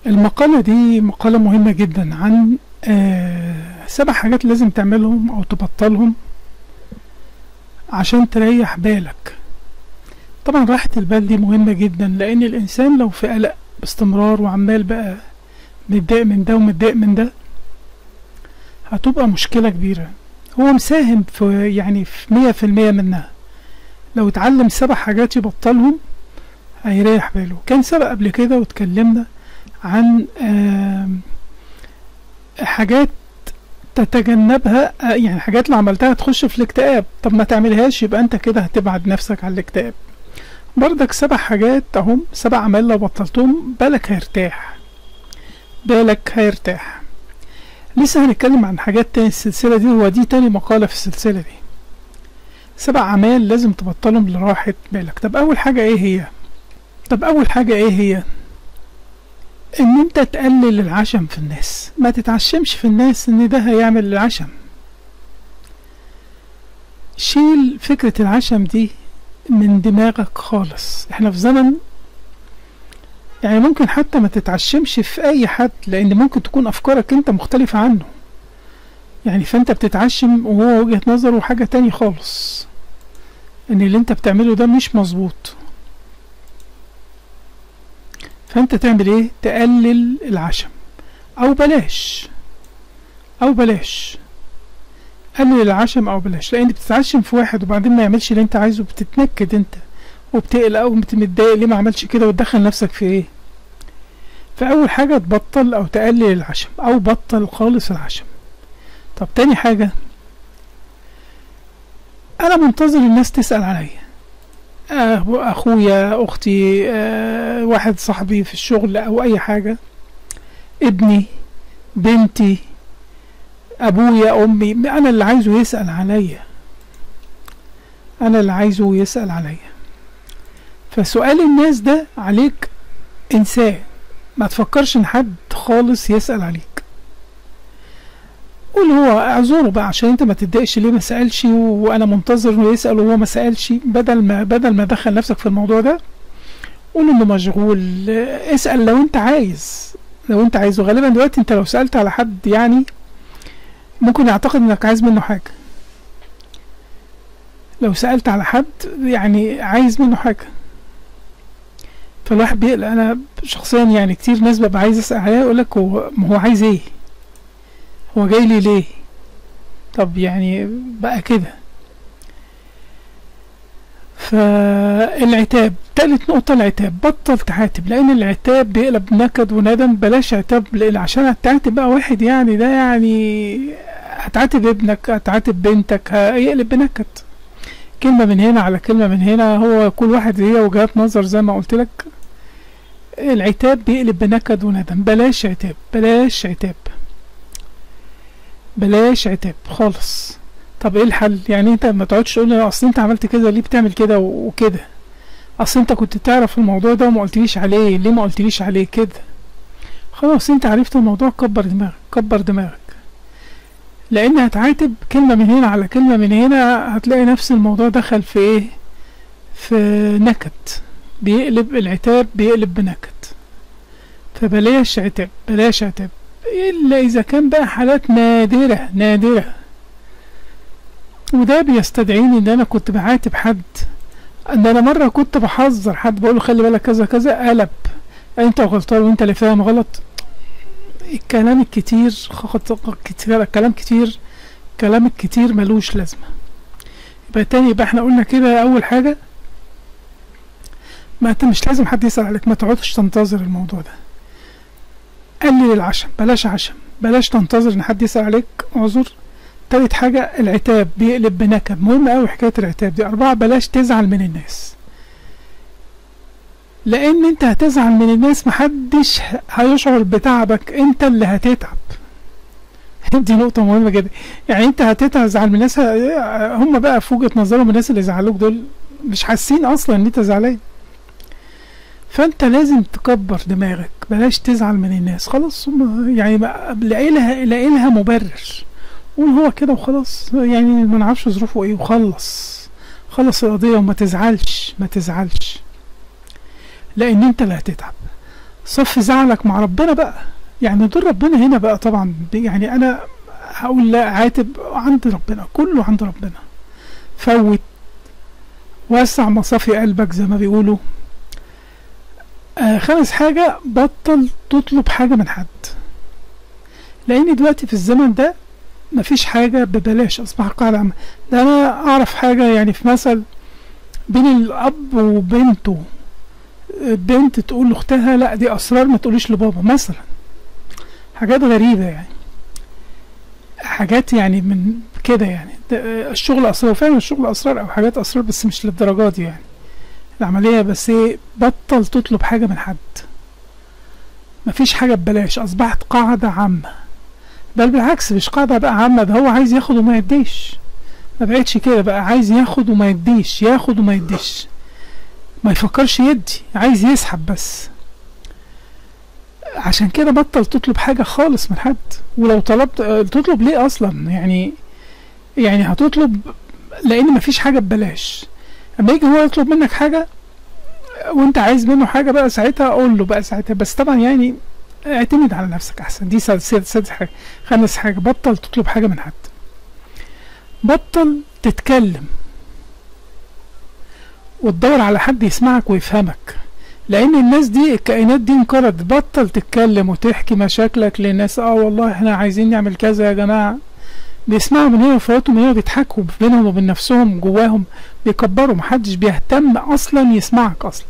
المقالة دي مقالة مهمة جدا عن 7 حاجات لازم تعملهم أو تبطلهم عشان تريح بالك. طبعا راحة البال دي مهمة جدا، لأن الإنسان لو في قلق باستمرار وعمال بقى متضايق من ده ومتضايق من ده هتبقى مشكلة كبيرة. هو مساهم في 100% منها. لو اتعلم 7 حاجات يبطلهم هيريح باله. كان سبق قبل كده واتكلمنا عن حاجات تتجنبها، يعني حاجات لو عملتها تخش في الاكتئاب. طب ما تعملهاش، يبقى انت كده هتبعد نفسك عن الاكتئاب. بردك 7 حاجات اهم، 7 اعمال لو بطلتهم بالك هيرتاح. بالك هيرتاح. لسه هنتكلم عن حاجات تاني السلسلة دي، هو دي تاني مقالة في السلسلة دي. 7 اعمال لازم تبطلهم لراحة بالك. طب اول حاجة ايه هي؟ ان انت تقلل العشم في الناس. ما تتعشمش في الناس، ان ده هيعمل العشم. شيل فكرة العشم دي من دماغك خالص. احنا في زمن يعني ممكن حتى ما تتعشمش في اي حد، لان ممكن تكون افكارك انت مختلفة عنه، يعني فانت بتتعشم وهو وجهة نظره حاجة تاني خالص، ان اللي انت بتعمله ده مش مظبوط. فانت تعمل ايه؟ تقلل العشم او بلاش قلل العشم او بلاش. لان بتتعشم في واحد وبعدين ما يعملش اللي انت عايزه، بتتنكد انت وبتقلق او متضايق ليه ما عملش كده، وتدخل نفسك في ايه. فاول حاجة تبطل او تقلل العشم او بطل خالص العشم. طب تاني حاجة، انا منتظر الناس تسأل عليا، اخويا، اختي، واحد صاحبي في الشغل او اي حاجة، ابني، بنتي، ابويا، امي، انا اللي عايزه يسأل عليا. فسؤال الناس ده عليك انساه، ما تفكرش ان حد خالص يسأل عليك. قول هو اعذره بقى عشان انت ما تتضايقش ليه ما سألش وانا منتظر انه يسأل وهو ما سألش. بدل ما دخل نفسك في الموضوع ده، قول انه مشغول. اسأل لو انت عايز، وغالبا دلوقتي انت لو سألت على حد يعني ممكن يعتقد انك عايز منه حاجة. لو سألت على حد يعني عايز منه حاجة، فالواحد بيقلق. انا شخصيا يعني كتير ناس ببقى عايز اسأل عليها يقولك هو عايز ايه، هو جاي لي ليه. طب يعني بقى كده. فالعتاب، تالت نقطة العتاب. بطل تعاتب، لان العتاب بيقلب نكد وندم. بلاش عتاب، لان عشان هتعاتب بقى واحد يعني ده يعني هتعاتب ابنك، هتعاتب بنتك، هيقلب بنكد. كلمة من هنا على كلمة من هنا، هو كل واحد هي وجهات نظر زي ما قلت لك. العتاب بيقلب بنكد وندم. بلاش عتاب خالص. طب ايه الحل؟ يعني انت ما تقعدش تقول لي اصل انت عملت كده ليه، بتعمل كده وكده، اصل انت كنت تعرف الموضوع ده وما قلتليش عليه، ليه ما قلتليش عليه كده. خلاص انت عرفت الموضوع، كبر دماغك. لان هتعاتب كلمة من هنا على كلمة من هنا، هتلاقي نفس الموضوع دخل في ايه، في نكد. العتاب بيقلب بنكد. فبلاش عتاب، الا اذا كان بقى حالات نادرة، وده بيستدعيني ان انا كنت بعاتب حد. ان انا مرة كنت بحذر حد بقوله خلي بالك كذا كذا، قلب انت غلطان وانت اللي فاهم غلط. الكلام الكتير ملوش لازمة. يبقى احنا قلنا كده اول حاجة، ما انت مش لازم حد يسأل عليك، ما تقعدش تنتظر الموضوع ده. قلل العشم، بلاش تنتظر ان حد يسأل عليك، اعذر. تالت حاجة العتاب بيقلب بنكد. مهم اوي حكاية العتاب دي. 4 بلاش تزعل من الناس، لان انت هتزعل من الناس محدش هيشعر بتعبك، انت اللي هتتعب. دي نقطة مهمة جدا. يعني انت هتزعل من الناس، هم بقى في وجهة نظرهم الناس اللي زعلوك دول مش حاسين اصلا ان انت زعلان. فانت لازم تكبر دماغك، بلاش تزعل من الناس. خلاص يعني لاقي لها مبرر، قول هو كده وخلاص، يعني ما نعرفش ظروفه ايه خلص القضية وما تزعلش، لان انت اللي هتتعب. صفي زعلك مع ربنا بقى. يعني دور ربنا هنا بقى طبعا، يعني انا هقول لا، عاتب عند ربنا، كله عند ربنا. فوت، وسع مصافي قلبك زي ما بيقولوا. خامس حاجة، بطل تطلب حاجة من حد، لان دلوقتي في الزمن ده مفيش حاجة ببلاش، اصبح قاعدة عامة. ده انا اعرف حاجة يعني في مثل بين الاب وبنته، بنت تقول لاختها لا دي اسرار ما تقوليش لبابا مثلا. حاجات غريبة يعني، حاجات يعني من كده يعني. الشغل اسرار، فعلا الشغل اسرار او حاجات اسرار، بس مش للدرجة دي يعني العملية. بس ايه، بطل تطلب حاجة من حد، مفيش حاجة ببلاش، اصبحت قاعدة عامة. بل بالعكس، مش قاعدة بقى عامة، ده هو عايز ياخد وما يديش. ما بقتش كده بقى، عايز ياخد وما يديش، ياخد وما يديش، ما يفكرش يدي، عايز يسحب بس. عشان كده بطل تطلب حاجة خالص من حد. ولو طلبت، تطلب ليه اصلا يعني؟ يعني هتطلب لان مفيش حاجة ببلاش. اما يجي هو يطلب منك حاجة وانت عايز منه حاجة بقى، ساعتها اقول له بقى ساعتها. بس طبعا يعني اعتمد على نفسك احسن. دي سادس حاجة. خامس حاجة، بطل تطلب حاجة من حد. بطل تتكلم وتدور على حد يسمعك ويفهمك، لان الناس دي، الكائنات دي انقرضت. بطل تتكلم وتحكي مشاكلك للناس. والله احنا عايزين نعمل كذا يا جماعة، بيسمعوا من هنا ويفوتوا من هنا، بيضحكوا بينهم وبين نفسهم، جواهم بيكبروا، محدش بيهتم اصلا يسمعك اصلا.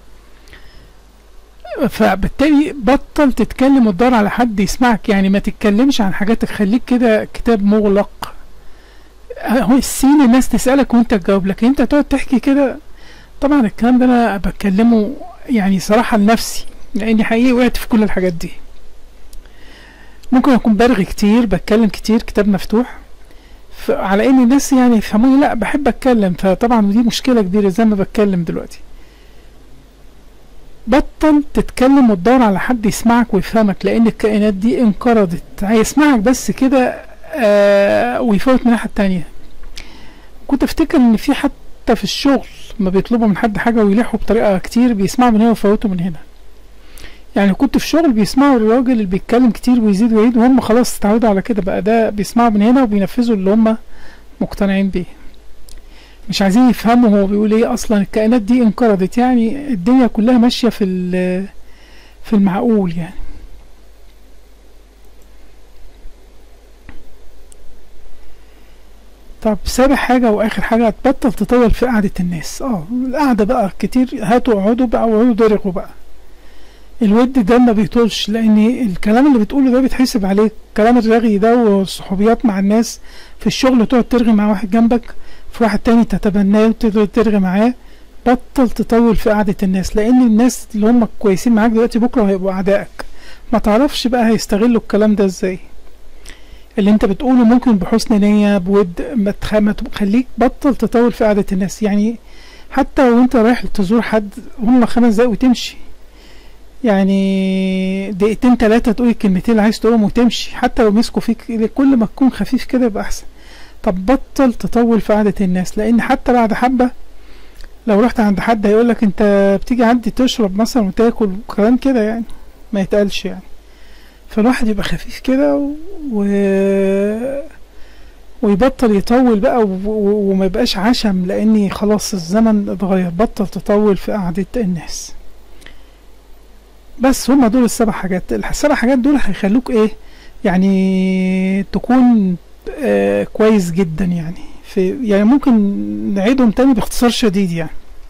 فبالتالي بطل تتكلم وتدور على حد يسمعك. يعني ما تتكلمش عن حاجاتك، خليك كده كتاب مغلق. هو السين الناس تسألك وانت تجاوب، لكن انت تقعد تحكي كده. طبعا الكلام ده انا بتكلمه يعني صراحة لنفسي، لاني حقيقي وقعت في كل الحاجات دي. ممكن اكون برغي كتير، بتكلم كتير، كتاب مفتوح على ان الناس يعني يفهموني. لا، بحب اتكلم، فطبعا دي مشكلة كبيرة زي ما بتكلم دلوقتي. بطل تتكلم وتدور على حد يسمعك ويفهمك، لان الكائنات دي انقرضت. هيسمعك بس كده ويفوت من الناحية التانية. كنت افتكر ان في حتى في الشغل ما بيطلبوا من حد حاجة ويلحوا بطريقة كتير، بيسمعوا من هنا ويفوتوا من هنا. يعني كنت في شغل بيسمعوا الراجل اللي بيتكلم كتير ويزيد ويعيد، وهم خلاص اتعودوا على كده بقى. ده بيسمعوا من هنا وبينفذوا اللي هم مقتنعين بيه، مش عايزين يفهموا هو بيقول ايه اصلا. الكائنات دي انقرضت، يعني الدنيا كلها ماشية في المعقول يعني. طب سابع حاجة واخر حاجة، تبطل تطول في قعدة الناس. القعدة بقى كتير، هاتوا اقعدوا بقى واقعدوا درغوا بقى. الود ده ما بيطولش، لان الكلام اللي بتقوله ده بيتحسب عليك. كلام الرغي ده والصحوبيات مع الناس في الشغل، تقعد ترغي مع واحد جنبك، في واحد تاني تتبناه وتقعد ترغي معاه. بطل تطول في قعدة الناس، لان الناس اللي هم كويسين معاك دلوقتي بكرة هيبقوا اعدائك. ما تعرفش بقى هيستغلوا الكلام ده ازاي. اللي انت بتقوله ممكن بحسن نية بود، ما تخليك بطل تطول في قعدة الناس. يعني حتى وانت رايح تزور حد، هم 5 دقايق وتمشي، يعني دقيقتين 3 تقول الكلمتين اللي عايز تقولهم وتمشي. حتى لو مسكوا فيك، كل ما تكون خفيف كده يبقى احسن. طب بطل تطول في قعدة الناس، لان حتى بعد حبة لو رحت عند حد هيقولك انت بتيجي عندي تشرب مثلا وتاكل وكلام كده، يعني ما يتقالش يعني. فالواحد يبقى خفيف كده ويبطل يطول بقى وما يبقاش عشم، لاني خلاص الزمن اتغير. بطل تطول في قعدة الناس. بس هما دول ال7 حاجات. ال7 حاجات دول هيخلوك ايه يعني، تكون كويس جدا يعني. يعني ممكن نعيدهم تاني باختصار شديد يعني.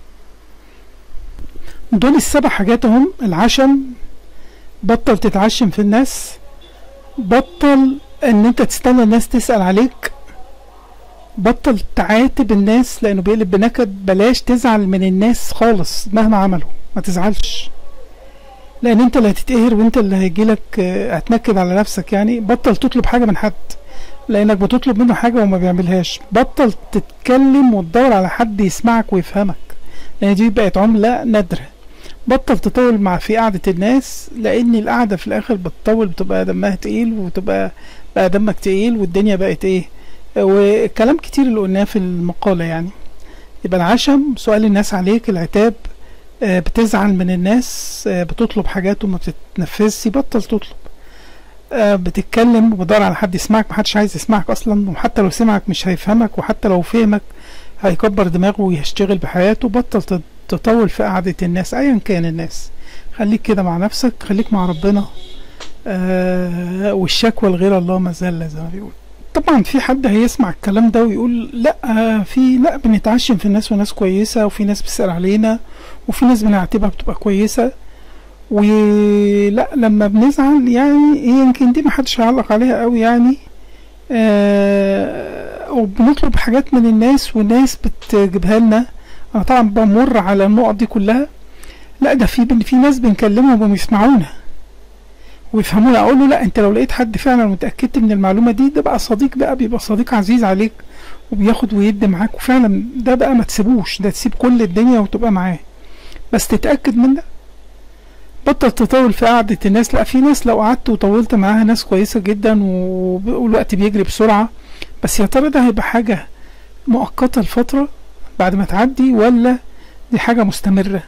دول ال7 حاجات هم: العشم، بطل تتعشم في الناس، بطل ان انت تستنى الناس تسأل عليك، بطل تعاتب الناس لانه بيقلب بنكد. بلاش تزعل من الناس خالص مهما عملوا، ما تزعلش، لان انت اللي هتتقهر وانت اللي هيجيلك هتنكد على نفسك يعني. بطل تطلب حاجة من حد لانك بتطلب منه حاجة وما بيعملهاش. بطل تتكلم وتدور على حد يسمعك ويفهمك، لان دي بقت عملة نادرة. بطل تطول في قعدة الناس، لان القعدة في الاخر بتطول، بتبقى دمها تقيل، وتبقى بقى دمك تقيل، والدنيا بقت ايه. وكلام كتير اللي قلناه في المقالة يعني. يبقى العشم، سؤال الناس عليك، العتاب، بتزعل من الناس، بتطلب حاجات وما بتتنفذش، بطل تطلب. بتتكلم وبتدور على حد يسمعك، محدش عايز يسمعك اصلا، وحتى لو سمعك مش هيفهمك، وحتى لو فهمك هيكبر دماغه ويشتغل بحياته. بطل تطول في قعدة الناس ايا كان الناس، خليك كده مع نفسك، خليك مع ربنا. والشكوى لغير الله مذلة زي ما بيقول. طبعا في حد هيسمع الكلام ده ويقول لا، لا بنتعشم في الناس وناس كويسة، وفي ناس بتسأل علينا، وفي ناس بنعتبرها بتبقى كويسة، ولا لما بنزعل يعني يمكن دي محدش هيعلق عليها قوي يعني. وبنطلب حاجات من الناس والناس بتجيبها لنا. انا طبعا بمر على النقط دي كلها. لا ده في ناس بنكلمهم وبيسمعونا ويفهمونا. اقول له لا، انت لو لقيت حد فعلا متاكدت من المعلومه دي، ده بقى صديق، بقى بيبقى صديق عزيز عليك وبياخد ويدي معاك، وفعلا ده بقى ما تسيبوش، ده تسيب كل الدنيا وتبقى معاه، بس تتاكد من ده. بطل تطول في قعدة الناس. لا، في ناس لو قعدت وطولت معاها ناس كويسة جدا والوقت بيجري بسرعة، بس يا ترى ده هيبقى حاجة مؤقتة لفترة بعد ما تعدي، ولا دي حاجة مستمرة؟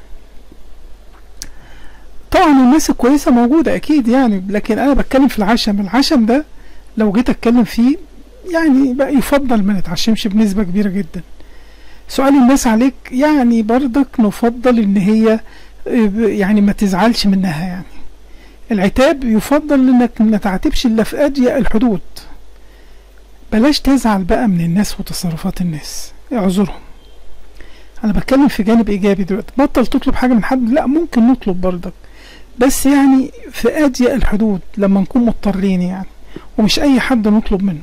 طبعا الناس الكويسة موجودة اكيد يعني، لكن انا بتكلم في العشم. العشم ده لو جيت اتكلم فيه يعني بقى يفضل ما نتعشمش بنسبة كبيرة جدا. سؤال الناس عليك يعني برضك نفضل ان هي يعني ما تزعلش منها يعني. العتاب يفضل انك ما تعاتبش الا في اضيق الحدود. بلاش تزعل بقى من الناس وتصرفات الناس، اعذرهم. انا بتكلم في جانب ايجابي دلوقتي. بطل تطلب حاجة من حد، لا ممكن نطلب برضك، بس يعني في اضيق الحدود لما نكون مضطرين يعني، ومش اي حد نطلب منه،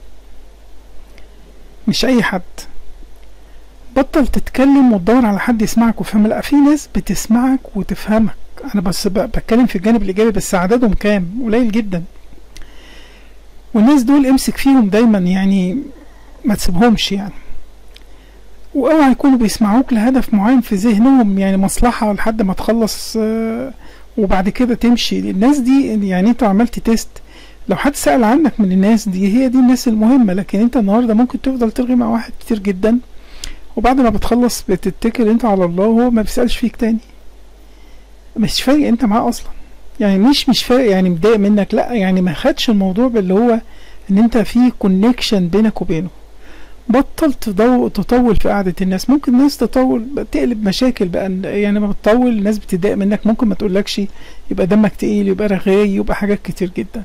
مش اي حد. بطل تتكلم وتدور على حد يسمعك ويفهم. لا، في ناس بتسمعك وتفهمك. انا بس بتكلم في الجانب الايجابي، بس عددهم كام؟ قليل جدا. والناس دول امسك فيهم دايما يعني، ما تسيبهمش يعني. واوعى يكونوا بيسمعوك لهدف معين في ذهنهم، يعني مصلحة لحد ما تخلص وبعد كده تمشي. الناس دي يعني انت عملت تيست، لو حد سأل عنك من الناس دي، هي دي الناس المهمة. لكن انت النهاردة ممكن تفضل ترغي مع واحد كتير جدا، وبعد ما بتخلص بتتكل انت على الله وهو ما بيسألش فيك تاني، مش فارق انت معاه اصلا يعني. مش فارق يعني، متضايق منك، لا يعني ما خدش الموضوع باللي هو ان انت في كونكشن بينك وبينه. بطل تطول في قعدة الناس. ممكن الناس تطول تقلب مشاكل بقى يعني، ما بتطول الناس بتضايق منك، ممكن ما تقولكش، يبقى دمك تقيل، يبقى رغاي، يبقى حاجات كتير جدا.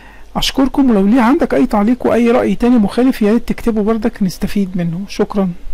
اشكركم، ولو ليه عندك اي تعليق واي رأي تاني مخالف يا ريت تكتبه بردك نستفيد منه. شكرا.